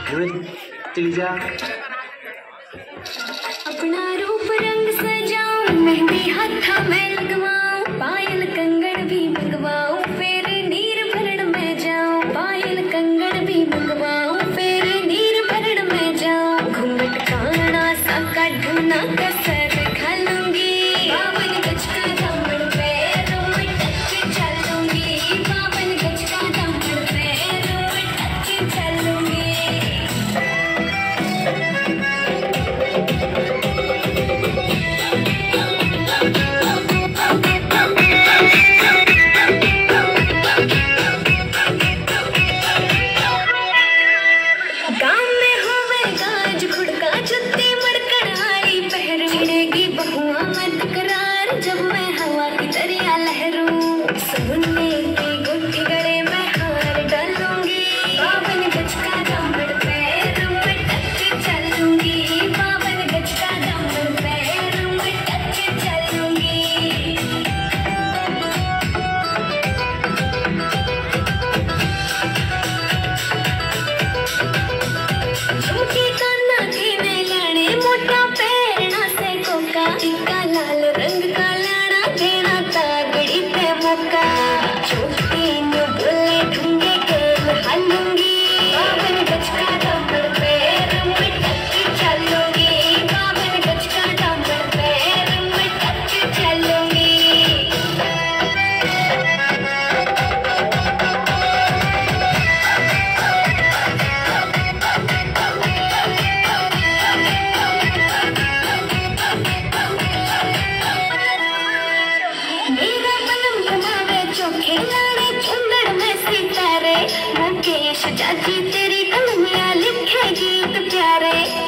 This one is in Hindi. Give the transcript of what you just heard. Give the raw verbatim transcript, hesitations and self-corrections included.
चली जा। अपना रूप रंग सजाऊं, मेहंदी हाथा में लगवाऊं, पायल कंगन भी मंगवाऊं, फिर नीर भरण में जाऊं। पायल कंगन भी मंगवाऊं, फिर नीर भरण में जाऊं। घूंघट काना सा काढूं कसर घालूंगी, बावन गज का दामन पैरों में टच चलूंगी। बावन गज का दामन पैरों में टच चलूंगी। गाँव में होवे गाज खुड़का जुत्ती मड़कन आई, पहर मिलेगी बहुआ में तकरार जब मैं हवा की दरिया लहरूं। सोने की गुट्टी गले में हार डालूंगी, बावन गज का दामन पैरों में टच चलूंगी। बावन गज का दामन पैरों में टच चलूंगी। झुमकी काना की में लाने, मोटा पैरना से कोका, टिक्का लाल रंग का लाना देना तागड़ी पे मौका। छोटी नु बोले ढूंढे के हालूंगी, बावन गज का दामन पैरों में टच चलूंगी। बावन गज का दामन पैरों में टच चलूंगी। मेरा बनम बनावे चोखे लाने, चुंदड़ में सितारे, मुकेश चाची तेरी कलमिया लिखे गीत प्यारे।